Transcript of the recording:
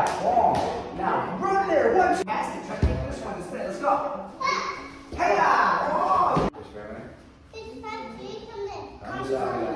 right, long. Now, run there. 1, 2. Pass it. Try to take this one instead. Let's go. Hey-ya! Long. Come on.